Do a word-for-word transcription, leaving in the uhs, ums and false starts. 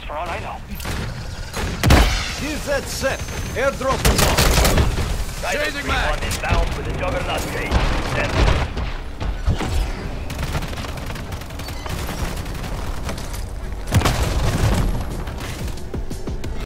for all I know. Here's that set. Airdrop is on. Chasing man! Is down with the Juggernaut gate.